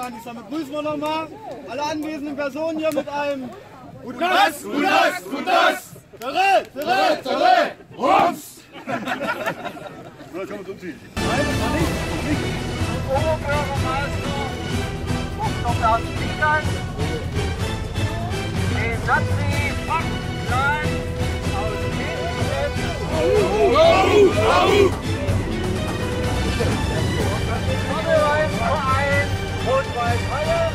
bekanntlich. Dann begrüßen wir nochmal alle anwesenden Personen hier mit einem Guten Nass, guten Nass, guten Nass! Terre! Rums! So, jetzt können wir uns umziehen. Oberbürgermeister Dr. Siegern, den Nazi Klein aus Kirchstedt, Verein Rot-Weiß-Halle,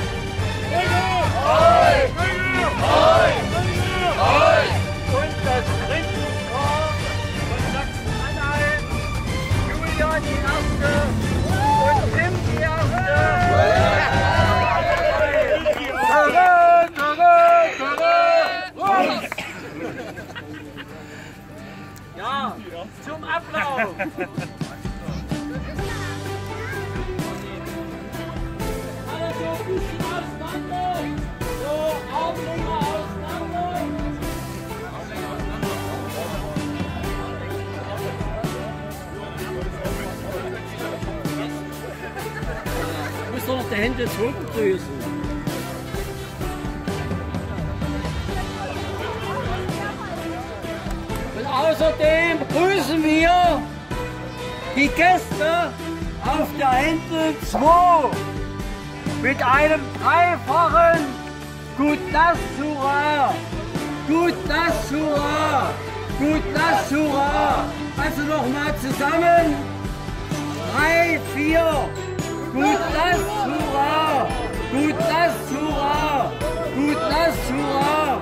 und das Rindenkorps von Sachsen-Anhalt, Julian die Erste und Tim die Erste. Ja, zum Ablauf. Alle so ein bisschen auseinander. So, Armlänge auseinander. Du musst doch noch die Hände zurückdrüsen. Und außerdem begrüßen wir die Gäste auf der Händel 2 mit einem dreifachen Gut Nass Hurra! Gut Nass Hurra! Gut Nass Hurra! Also nochmal zusammen. 3, 4. Gut Nass Hurra! Gut Nass Hurra! Gut Nass Hurra!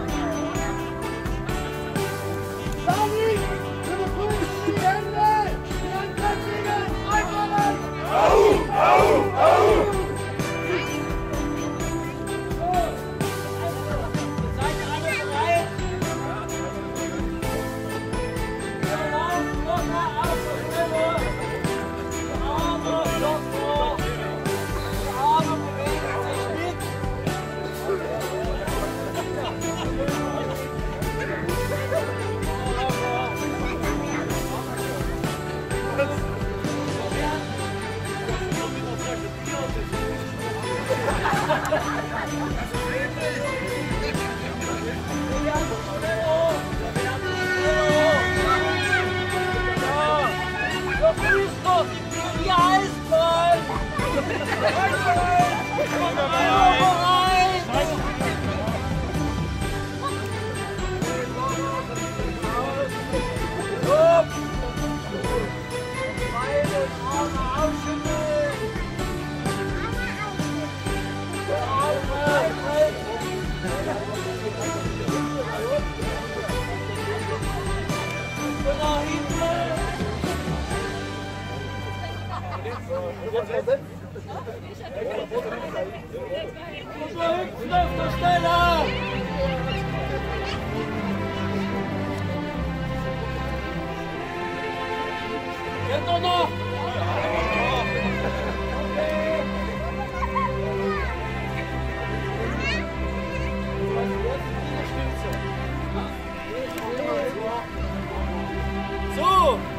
So!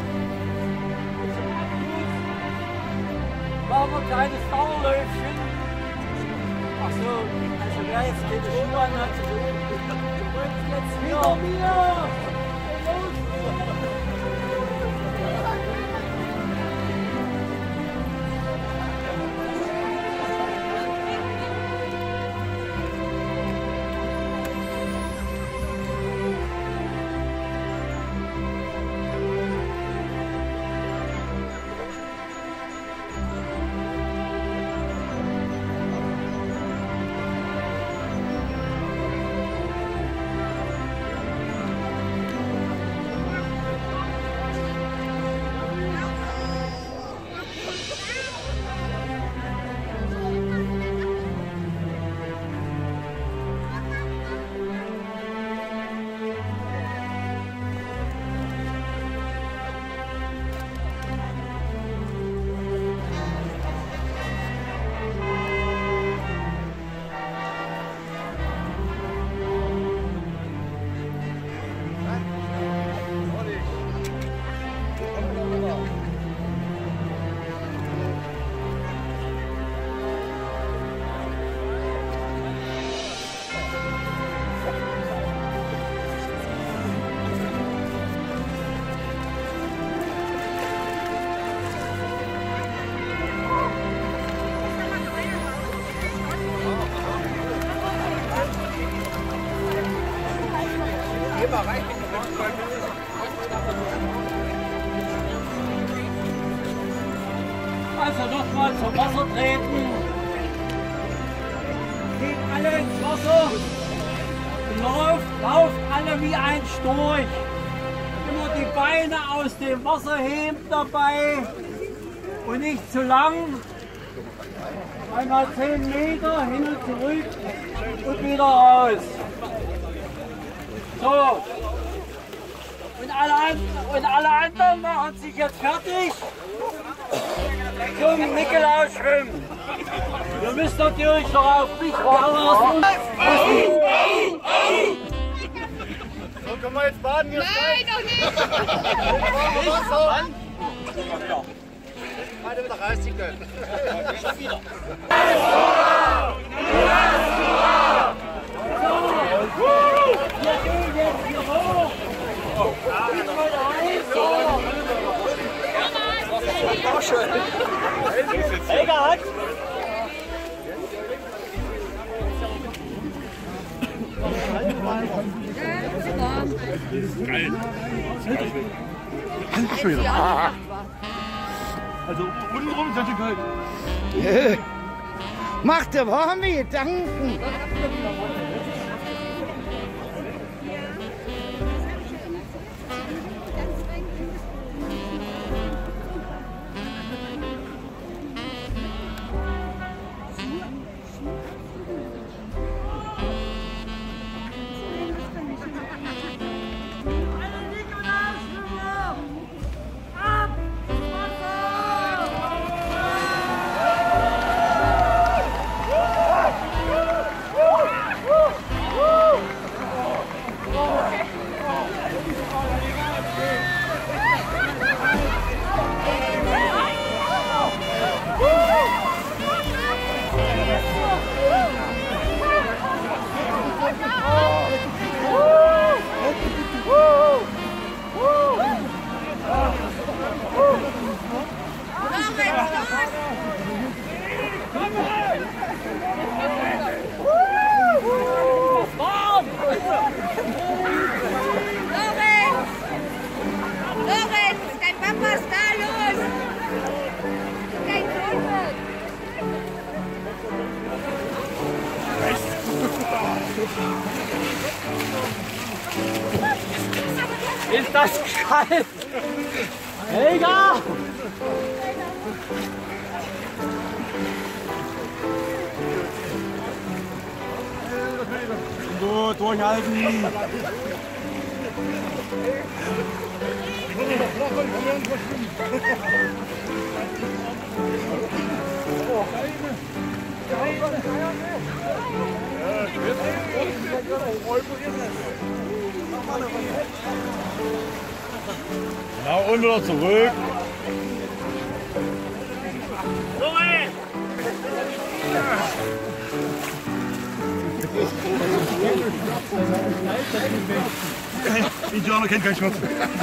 Machen wir ein kleines Dauerläufchen. Ach so, also wer jetzt den Schuh an hat, und jetzt hinter mir! Also nochmal zum Wasser treten. Geht alle ins Wasser und lauft alle wie ein Storch. Immer die Beine aus dem Wasser heben dabei und nicht zu lang. Einmal 10 Meter hin und zurück und wieder raus. So. Und alle anderen machen sich jetzt fertig zum Nikolaus-Schwimmen. Ihr müsst natürlich noch auf mich warten. So, können wir jetzt baden? Nein, noch nicht! Beide wieder rausziehen können. Schon wieder. Wir gehen jetzt hier hoch. Helga hat. Also untenrum ist es kalt. Macht der warm weh, danken. Lorenz, dein Papa ist da, los! Dein Sohn! Ist das kalt? Helga! So, durchhalten. Genau, und wieder zurück. Indianer kennt keinen Schmerz.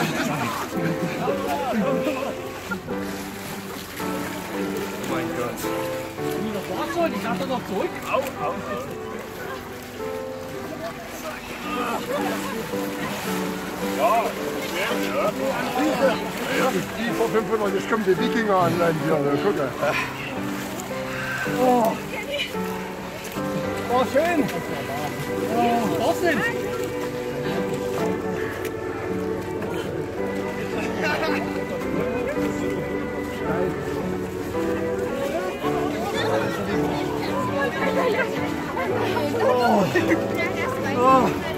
Mein Gott. Wasser, die kann er noch zurück. Die vor 500, jetzt kommen die Wikinger an Land hier, guck mal. Oh, schön. Was denn? Oh.